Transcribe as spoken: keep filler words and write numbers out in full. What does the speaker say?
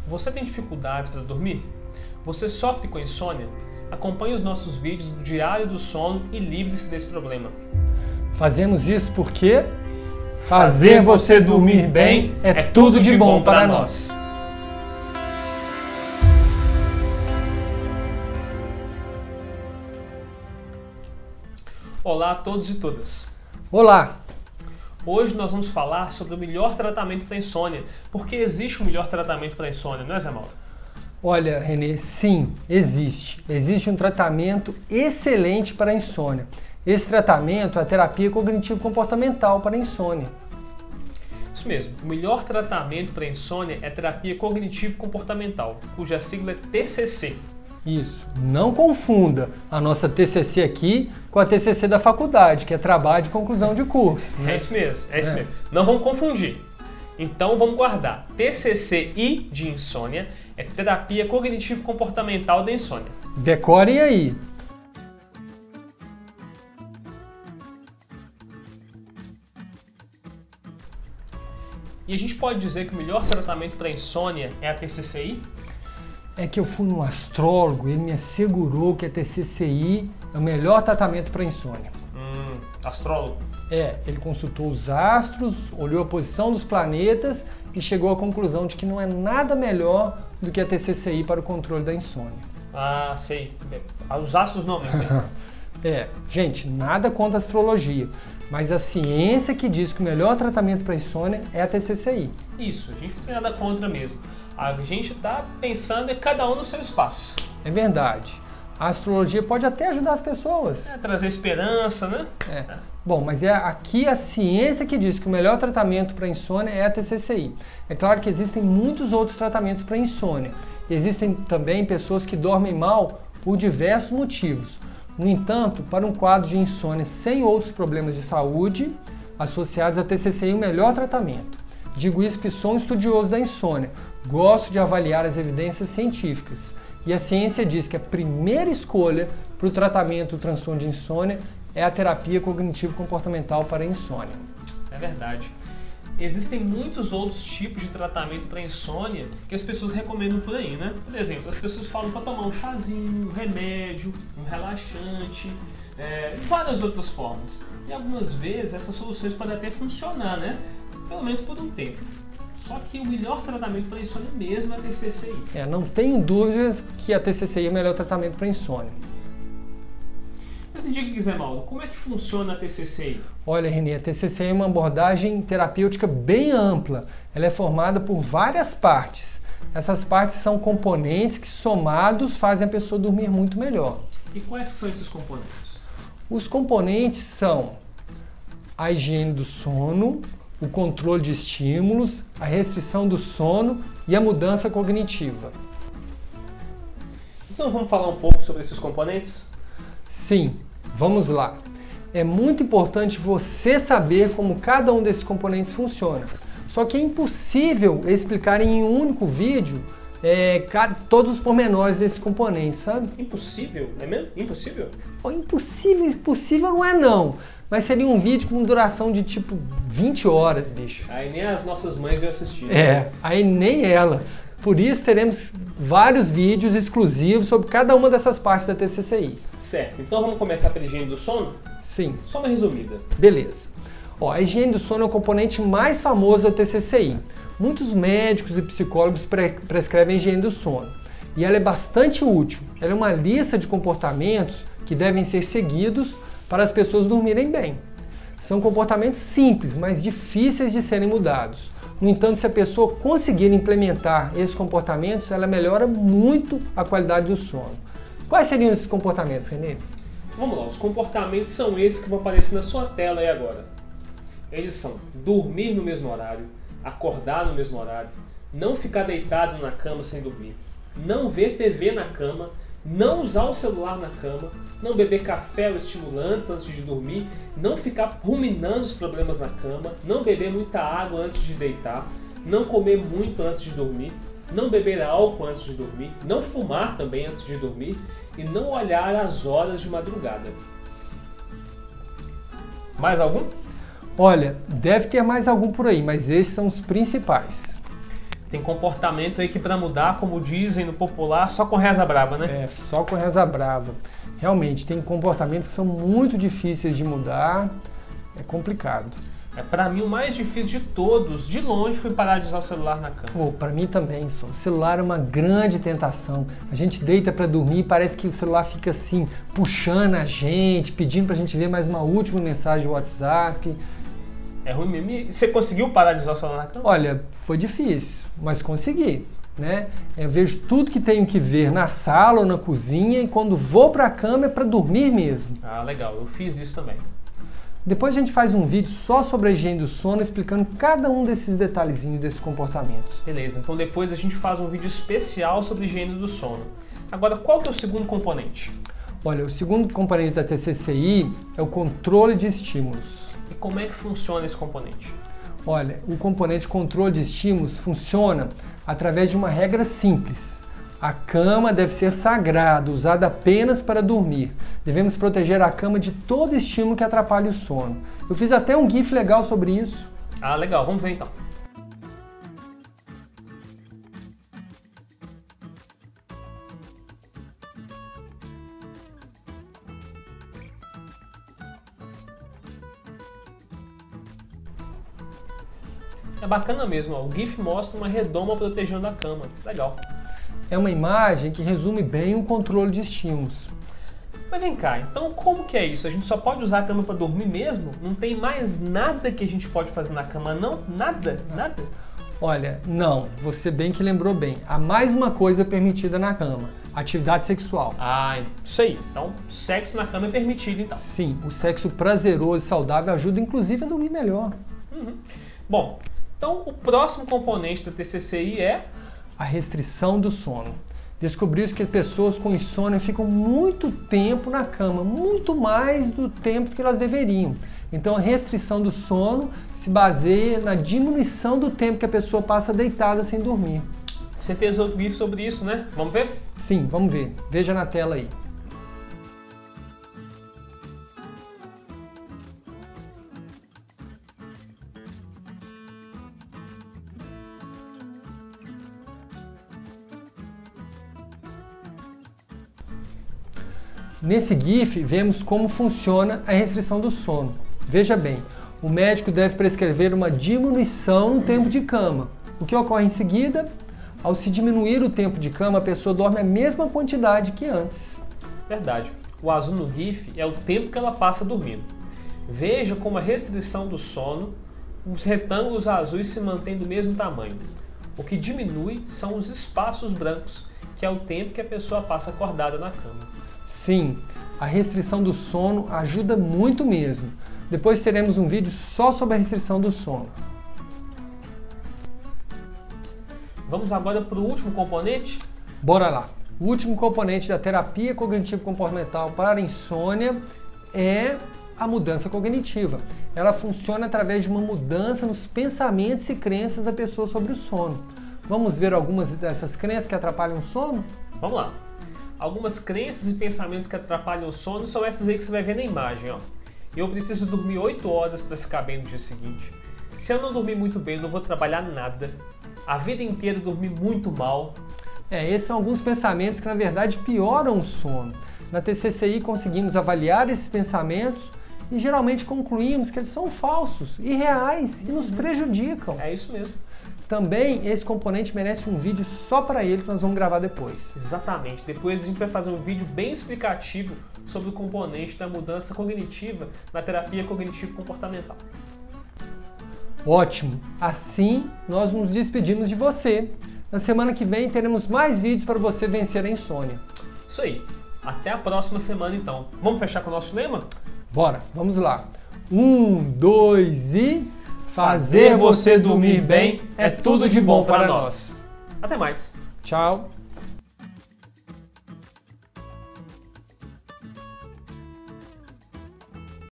Você tem dificuldades para dormir? Você sofre com insônia? Acompanhe os nossos vídeos do Diário do Sono e livre-se desse problema. Fazemos isso porque fazer você dormir bem é tudo de bom para nós. Olá a todos e todas. Olá! Hoje nós vamos falar sobre o melhor tratamento para insônia, porque existe um melhor tratamento para insônia, não é, Zé Mauro? Olha, Renê, sim, existe. Existe um tratamento excelente para a insônia. Esse tratamento é a terapia cognitivo-comportamental para a insônia. Isso mesmo, o melhor tratamento para insônia é a terapia cognitivo-comportamental, cuja sigla é T C C. Isso, não confunda a nossa T C C aqui com a T C C da faculdade, que é trabalho de conclusão de curso. Né? É isso mesmo, é isso É. mesmo. Não vamos confundir. Então vamos guardar. T C C I de insônia é terapia cognitivo-comportamental da insônia. Decorem aí. E a gente pode dizer que o melhor tratamento para insônia é a T C C I? É que eu fui num astrólogo e ele me assegurou que a T C C I é o melhor tratamento para insônia. Hum, astrólogo. É, ele consultou os astros, olhou a posição dos planetas e chegou à conclusão de que não é nada melhor do que a T C C I para o controle da insônia. Ah, sei. Os astros não, né? É, gente, nada contra a astrologia, mas a ciência que diz que o melhor tratamento para insônia é a T C C I. Isso, a gente não tem nada contra mesmo. A gente está pensando em cada um no seu espaço. É verdade. A astrologia pode até ajudar as pessoas. É, trazer esperança, né? É. Bom, mas é aqui a ciência que diz que o melhor tratamento para insônia é a T C C I. É claro que existem muitos outros tratamentos para insônia. Existem também pessoas que dormem mal por diversos motivos. No entanto, para um quadro de insônia sem outros problemas de saúde associados à T C C I, o melhor tratamento. Digo isso porque sou um estudioso da insônia. Gosto de avaliar as evidências científicas. E a ciência diz que a primeira escolha para o tratamento do transtorno de insônia é a terapia cognitivo-comportamental para a insônia. É verdade. Existem muitos outros tipos de tratamento para insônia que as pessoas recomendam por aí, né? Por exemplo, as pessoas falam para tomar um chazinho, um remédio, um relaxante, é, e várias outras formas. E algumas vezes essas soluções podem até funcionar, né? Pelo menos por um tempo. Só que o melhor tratamento para insônia mesmo é a T C C I. É, não tenho dúvidas que a T C C I é o melhor tratamento para insônia. Mas me diga, Zé Mauro, como é que funciona a T C C I? Olha, Renê, a T C C I é uma abordagem terapêutica bem ampla. Ela é formada por várias partes. Essas partes são componentes que, somados, fazem a pessoa dormir muito melhor. E quais são esses componentes? Os componentes são a higiene do sono, o controle de estímulos, a restrição do sono e a mudança cognitiva. Então vamos falar um pouco sobre esses componentes? Sim, vamos lá. É muito importante você saber como cada um desses componentes funciona. Só que é impossível explicar em um único vídeo é, todos os pormenores desses componentes, sabe? Impossível? É mesmo? Impossível? Oh, impossível, impossível não é não. Mas seria um vídeo com duração de tipo vinte horas, bicho. Aí nem as nossas mães iam assistir. É, aí nem ela. Por isso teremos vários vídeos exclusivos sobre cada uma dessas partes da T C C I. Certo, então vamos começar pela higiene do sono? Sim. Só uma resumida. Beleza. Ó, a higiene do sono é o componente mais famoso da T C C I. Muitos médicos e psicólogos pre prescrevem a higiene do sono. E ela é bastante útil. Ela é uma lista de comportamentos que devem ser seguidos para as pessoas dormirem bem. São comportamentos simples, mas difíceis de serem mudados. No entanto, se a pessoa conseguir implementar esses comportamentos, ela melhora muito a qualidade do sono. Quais seriam esses comportamentos, Renê? Vamos lá, os comportamentos são esses que vão aparecer na sua tela aí agora. Eles são dormir no mesmo horário, acordar no mesmo horário, não ficar deitado na cama sem dormir, não ver T V na cama, não usar o celular na cama, não beber café ou estimulantes antes de dormir, não ficar ruminando os problemas na cama, não beber muita água antes de deitar, não comer muito antes de dormir, não beber álcool antes de dormir, não fumar também antes de dormir e não olhar as horas de madrugada. Mais algum? Olha, deve ter mais algum por aí, mas esses são os principais. Tem comportamento aí que para mudar, como dizem no popular, só com reza brava, né? É, só com reza brava. Realmente, tem comportamentos que são muito difíceis de mudar, é complicado. É, para mim, o mais difícil de todos, de longe, foi parar de usar o celular na cama. Oh, para mim também, só. O celular é uma grande tentação. A gente deita para dormir e parece que o celular fica assim, puxando a gente, pedindo para a gente ver mais uma última mensagem do WhatsApp. É ruim mesmo. E você conseguiu parar de usar o celular na cama? Olha, foi difícil, mas consegui. Né? Eu vejo tudo que tenho que ver na sala ou na cozinha e quando vou para a cama é para dormir mesmo. Ah, legal. Eu fiz isso também. Depois a gente faz um vídeo só sobre a higiene do sono, explicando cada um desses detalhezinhos, desses comportamentos. Beleza, então depois a gente faz um vídeo especial sobre higiene do sono. Agora, qual que é o segundo componente? Olha, o segundo componente da T C C I é o controle de estímulos. E como é que funciona esse componente? Olha, o componente controle de estímulos funciona através de uma regra simples. A cama deve ser sagrada, usada apenas para dormir. Devemos proteger a cama de todo estímulo que atrapalhe o sono. Eu fiz até um GIF legal sobre isso. Ah, legal. Vamos ver então. É bacana mesmo, ó. O GIF mostra uma redoma protegendo a cama. Legal. É uma imagem que resume bem o controle de estímulos. Mas vem cá, então como que é isso? A gente só pode usar a cama para dormir mesmo? Não tem mais nada que a gente pode fazer na cama, não? Nada? Nada? Olha, não. Você bem que lembrou bem. Há mais uma coisa permitida na cama. Atividade sexual. Ah, isso aí. Então, sexo na cama é permitido, então. Sim, o sexo prazeroso e saudável ajuda inclusive a dormir melhor. Uhum. Bom, então o próximo componente da T C C I é... a restrição do sono. Descobriu-se que pessoas com insônia ficam muito tempo na cama, muito mais do tempo que elas deveriam. Então a restrição do sono se baseia na diminuição do tempo que a pessoa passa deitada sem dormir. Você fez outro vídeo sobre isso, né? Vamos ver? Sim, vamos ver. Veja na tela aí. Nesse GIF, vemos como funciona a restrição do sono. Veja bem, o médico deve prescrever uma diminuição no tempo de cama. O que ocorre em seguida? Ao se diminuir o tempo de cama, a pessoa dorme a mesma quantidade que antes. Verdade. O azul no GIF é o tempo que ela passa dormindo. Veja como a restrição do sono, os retângulos azuis se mantêm do mesmo tamanho. O que diminui são os espaços brancos, que é o tempo que a pessoa passa acordada na cama. Sim, a restrição do sono ajuda muito mesmo. Depois teremos um vídeo só sobre a restrição do sono. Vamos agora para o último componente? Bora lá! O último componente da terapia cognitivo-comportamental para a insônia é a mudança cognitiva. Ela funciona através de uma mudança nos pensamentos e crenças da pessoa sobre o sono. Vamos ver algumas dessas crenças que atrapalham o sono? Vamos lá! Algumas crenças e pensamentos que atrapalham o sono são essas aí que você vai ver na imagem. Ó. Eu preciso dormir oito horas para ficar bem no dia seguinte. Se eu não dormir muito bem, eu não vou trabalhar nada. A vida inteira eu dormi muito mal. É, esses são alguns pensamentos que na verdade pioram o sono. Na T C C I conseguimos avaliar esses pensamentos e geralmente concluímos que eles são falsos, irreais e nos prejudicam. É isso mesmo. Também esse componente merece um vídeo só para ele que nós vamos gravar depois. Exatamente. Depois a gente vai fazer um vídeo bem explicativo sobre o componente da mudança cognitiva na terapia cognitivo-comportamental. Ótimo! Assim nós nos despedimos de você. Na semana que vem teremos mais vídeos para você vencer a insônia. Isso aí. Até a próxima semana então. Vamos fechar com o nosso lema? Bora, vamos lá. Um, dois e... Fazer você dormir bem é tudo de bom para nós. Até mais. Tchau.